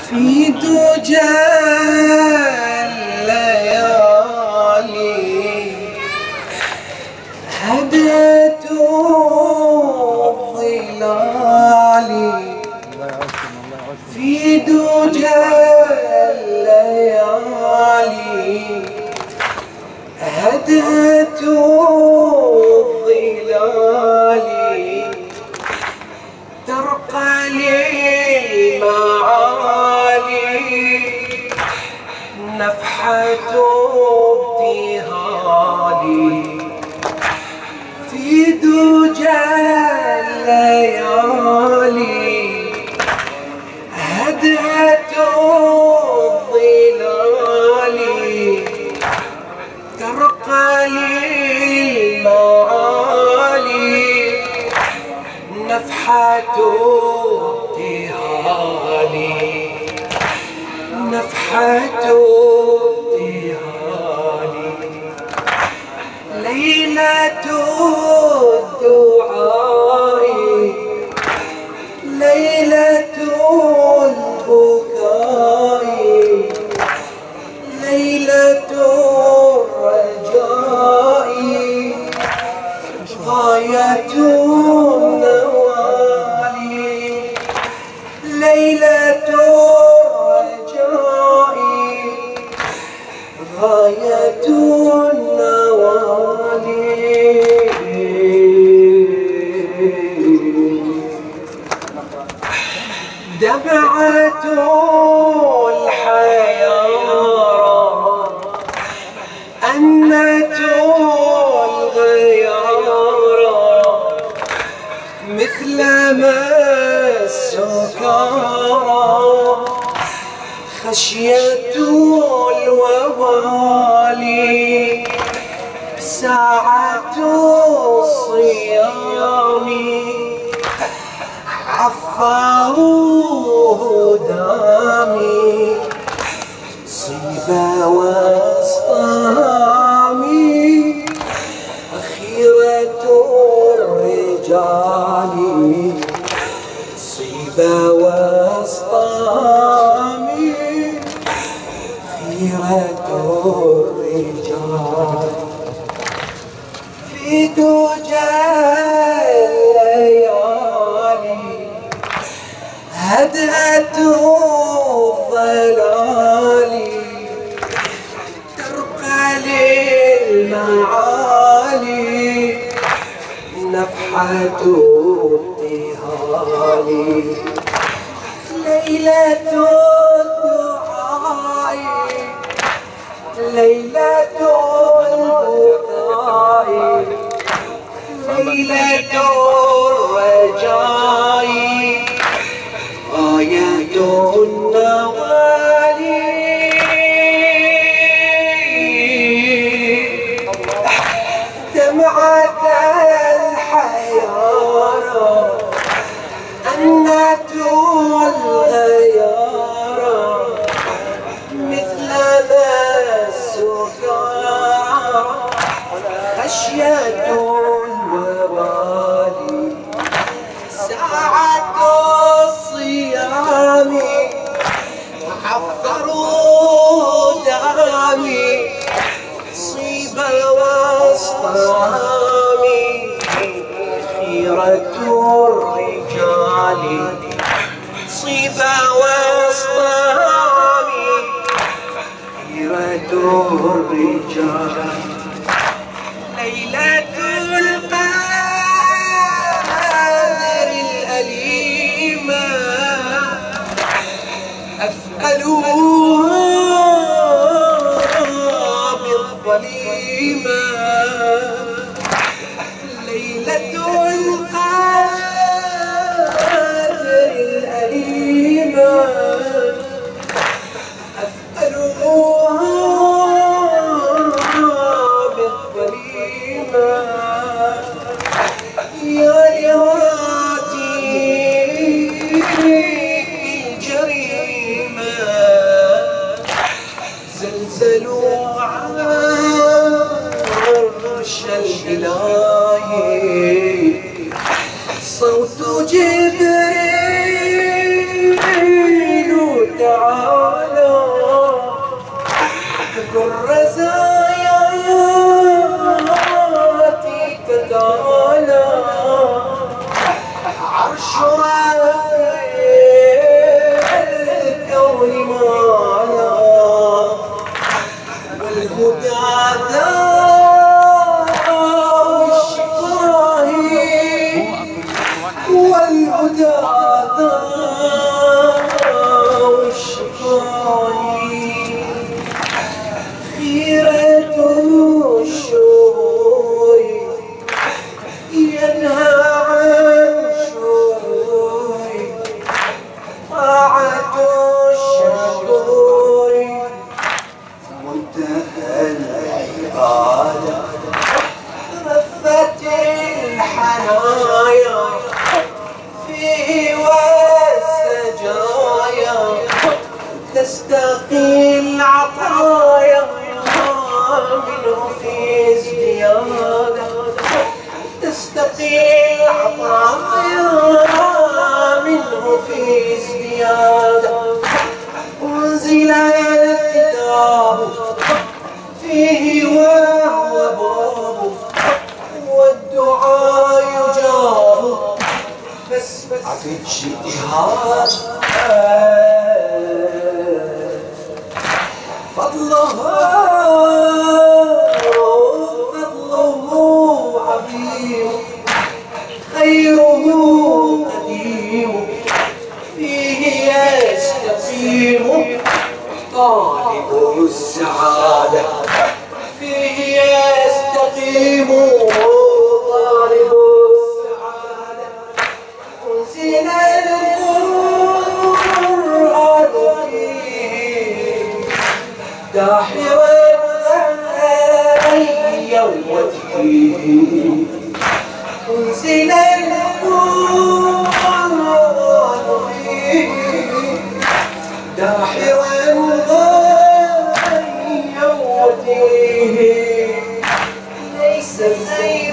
في دجى الليالي هدت ظلالي في دجى الليالي هدت ظلالي ترقى للمعالي نفحة ابتهالي في دجى الليالي هدت ظلالي ترقى للمعالي نفحة ابتهالي نفحة ابتهالي ليلة الدعاء ليلة البكاء ليلة الرجاء غاية النوال ليلة الرجاء غاية النوال دمعة الحيارى أنة الغيارى مثل ما السكارى خشية الووالي ساعة الصيام عفاه دامي صيبا واصطامي أخيرة الرجال صيبا واصطامي أخيرة الرجال في دجى الليالي هدأت الظلالي ترقى للمعالي نفحة ابتهالي ليلة الدعاء ليلة البكاء ليلة الرجاء غاية النوال دمعة الحيارى أنة الغيارى مثل ما السكارى خشية الوبال ساعة الصيام حفروا دامي صيبا واصطامي خيرة الرجال صيبا واصطامي خيرة الرجال ليلة القدر الأليمة أثقلوها بالظليمة ليلة القدر الأليمة أثقلوها بالظليمة يا لهاتي الجريمة زلزلوا عرش الإلهي صوت جبريل تعالى تستقي العطايا منه في ازدياد تستقي العطايا منه في ازدياد أنزل الكتاب فيه وهو باب والدعاء يجاب فاسمع في اجتهاد فضله عظيم خيره قديم فيه يستقيم طالب السعادة فيه يستقيم طالب السعادة أنزل القرآن فيه داحرا يوم الدين أنزل القرآن فيه داحرا يوم الدين ليس سيف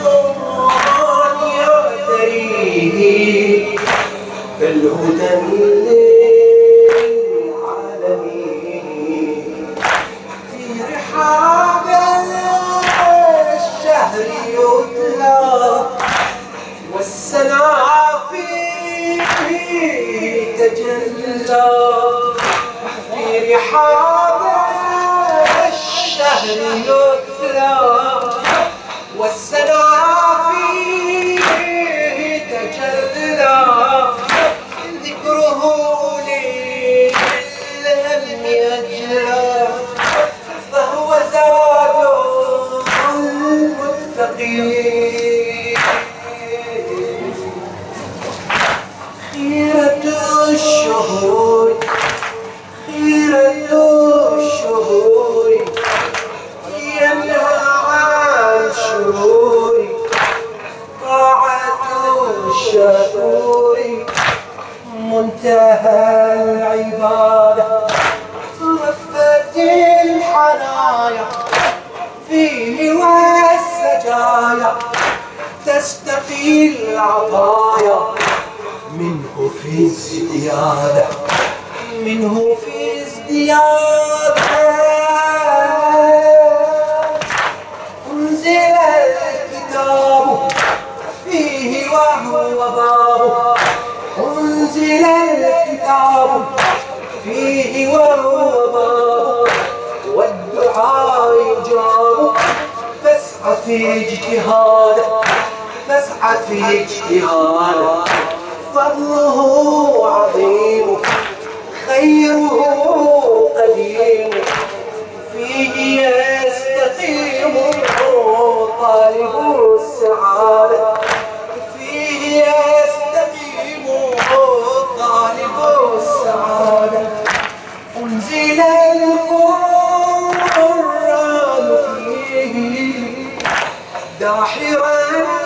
يعتريه بل هدى للعالمين في رحاب الشهر يتلى والسنا فيه تجلى في رحاب الشهر يتلى والسنا فيه تجلى ذكره للهم أجلى فهو زاد المتقين خيرة الشهور خيرة الشهور ينهى عن شرور طاعة الشكور منتهى العبادة رفت الحنايا فيه والسجايا تستقي العطايا منه في ازدياد منه في ازدياد أنزل الكتاب فيه وهو باب أنزل الكتاب فيه وهو باب والدعاء يجاب فاسعى في اجتهاد فاسعى في اجتهاد فضله عظيم خيره قديم فيه يستقيم طالب السعادة فيه يستقيم طالب السعادة أنزل القرآن فيه داحرا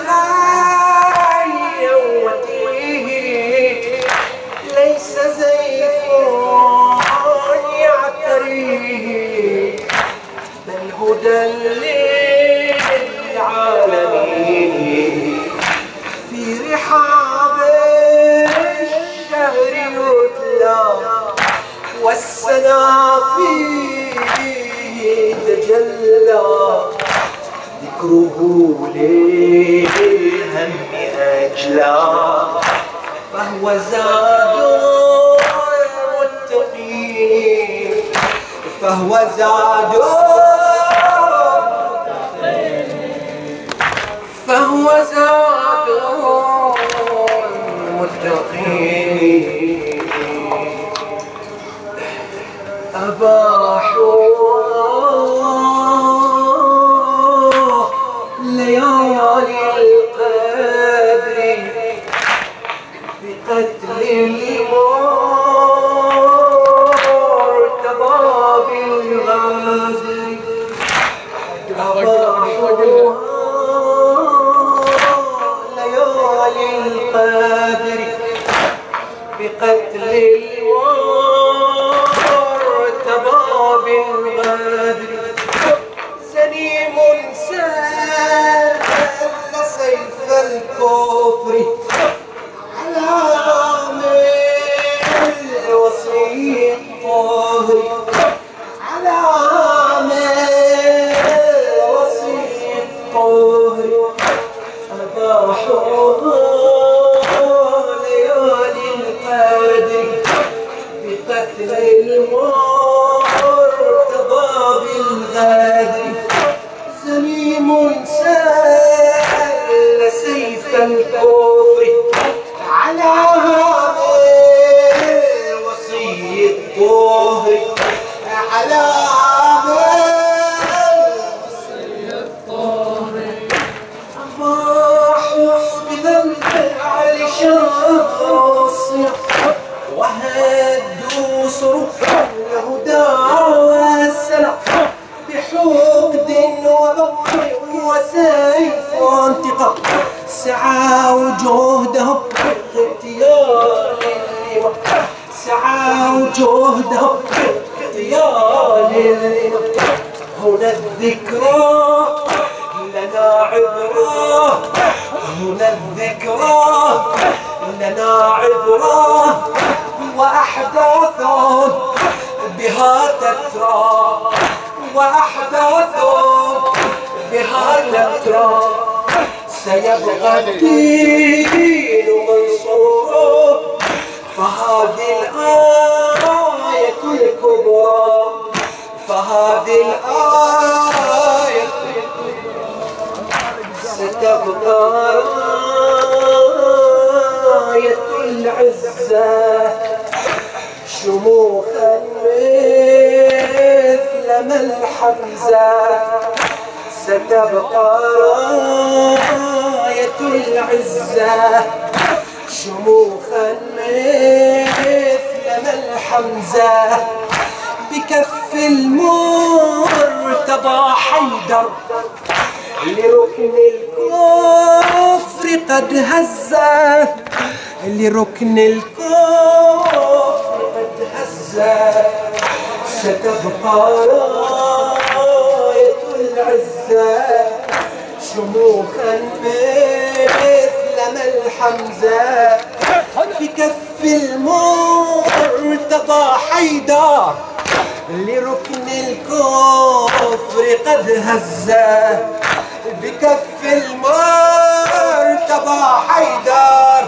يوم الدين ليس زيف يعتريه بل هدى للعالمين في رحاب الشهر يتلى والسنا فيه تجلى ذكره للهم أجلى فهو زاد المتقين فهو زاد فهو زاد المتقين أباحوا ليالي القدر بقتل المرتضى بالغدر أباحوا ليالي القدر بقتل المرتضى قتل المرتضى بالغدر زميم سال سيف الكفر على هذا الوصي الطهر على هذا الوصي الطهر أضاحوا بذنب على شاصية وهدوا صروح الهدى والسلام بحقد وبطر وسيف وانتقام سعوا جهدهم باغتيال اللواء سعوا جهدهم باغتيال اللواء هنا الذكرى لنا عبرة هنا الذكرى لنا عبرة وأحداث بها تترى وأحداث بها تترى سيبقى الدين منصورا فهذه الآية الكبرى فهذه الآية ستبقى راية العزة شموخا مثل ما الحمزة ستبقى راية العزة شموخا مثل ما الحمزة بكف المرتضى حيدر لركن الكفر قد هزه لركن الكفر قد هزه ستبقى راية العزة شموخا مثل ما الحمزة بكف المرتضى حيدر لركن الكفر قد هزه بكف المرتضى حيدر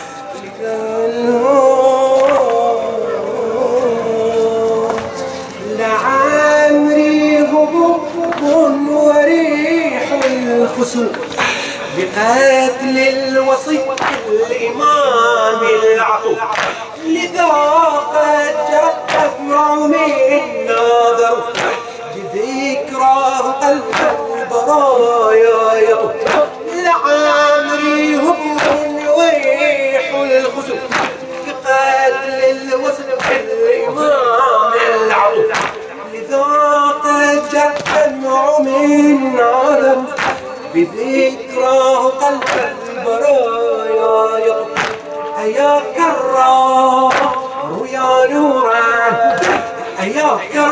لعمري هبوب وريح الخسوف بقتل الوصي الإمام العقوب لذا قد جرت أدمع من ناظر بذكراه قلب البرايا يطوف لعمري هبوب وريح الخسوف بقتل الوصي الإمام العقوب لذا قد جرت أدمع من ناظر بذكراه قلب البرايا يطوف أيا كرار يا نوران أيا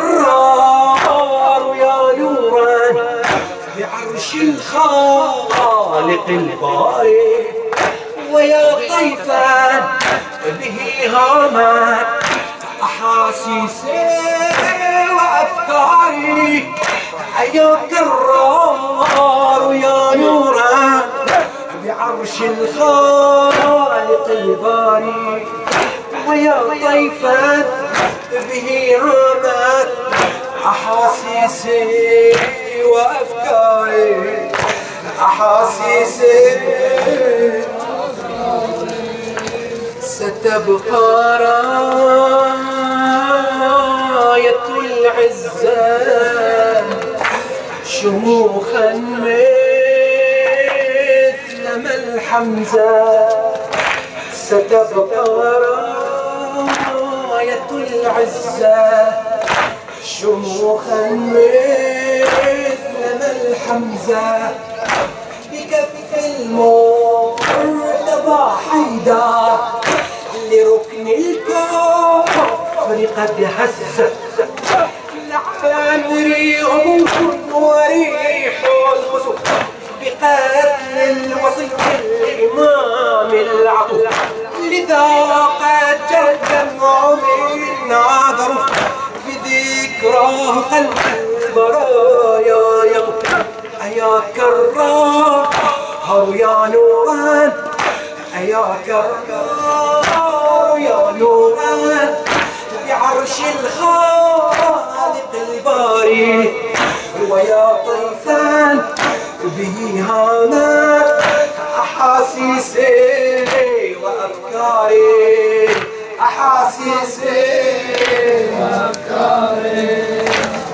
كرار يا نوران بعرش الخالق الباري ويا طيفان به هامت أحاسيسي وأفكاري أيا كرار يا نوران بعرش الخالق الباري ويا طيفا به هامت أحاسيسي وأفكاري أحاسيسي ستبقى راية العزة شموخا مثل ما الحمزة ستبقى راية العزة شموخا مثل ما الحمزة بكف المرتضى حيدر لركن الكفر قد هز لعمري عمود وريح الخسوف بقتل الوصي الإمام العقوب لذا قد جرى الدمع من ناظره بذكراه قلب البرايا يطوف أيا كرار يا نوران أيا كرار يا نوران بعرش تسير أفكاري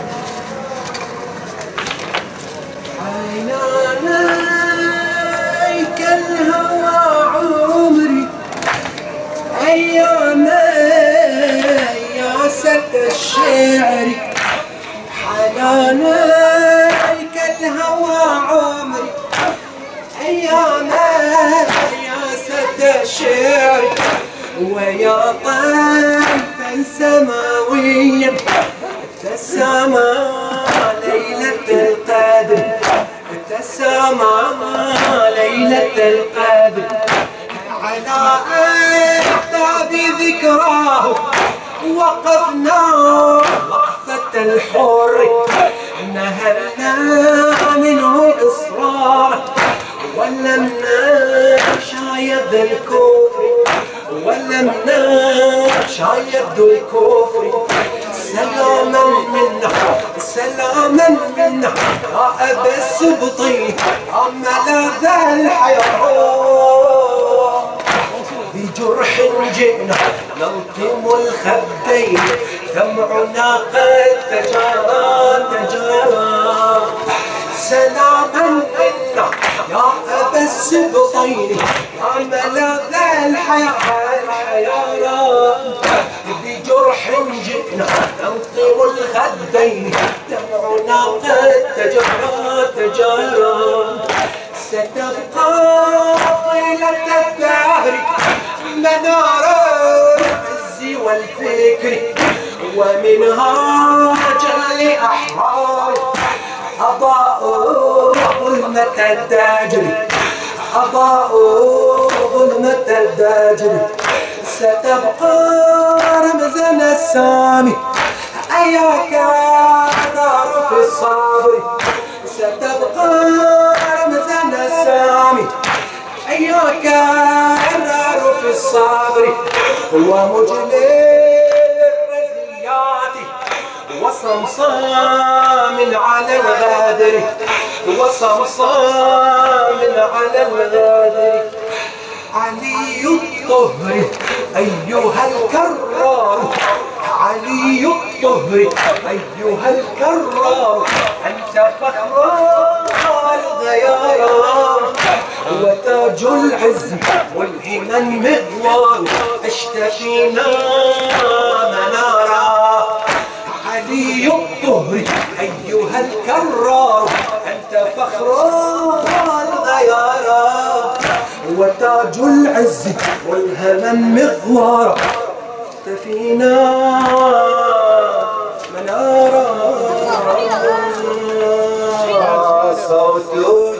عينانيك الهوى عمري أيامي يا سد الشعر حنانيك الهوى عمري أيامي يا سد الشعر ويا طيفا سماويا تسامى ليلة القدر تسامى ليلة القدر على أعتاب ذكراه وقفنا وقفة الحر نهلنا منه إصرار ولمنا شايد الكفر ولمنا شايد الكفر سلاما منا سلاما منا يا أبا السبطين يا ملاذ الحياة بجرح جئنا نلطم الخدين دمعنا قد تجارى سلاما منا يا أبا السبطين يا ملاذ الحياة بجرح جئنا نلطم الخدين دمعنا قد تجارى ستبقى طيلة الدهر منار العز والفكر ومنهاجا لأحرار أضاءوا ظلمة الدجر أضاءوا ظلمة الدجر ستبقى رمزنا السامي أياك دار في الصبر ستبقى رمزنا السامي أياك النار في الصبر ومجلي الرزيات وصمصام على الغادر وصمصام على الغادر علي الطهر أيها الكرار علي الطهر أيها الكرار أنت فخر الغيار وتاج العز والهمم مغوار اشتكينا منارا علي الطهر أيها الكرار أنت فخر الغيار وتاج العز والهمم مغوار اشتفينا منارا صوت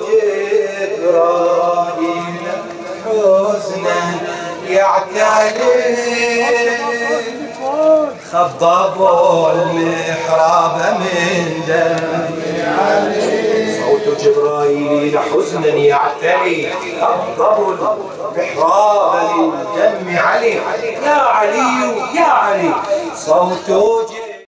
جبرائيل حزنا يعتلي خضب المحراب من دم صوت جبرائيل حزنا يعتلي خضب المحراب من دم علي يا علي يا علي صوت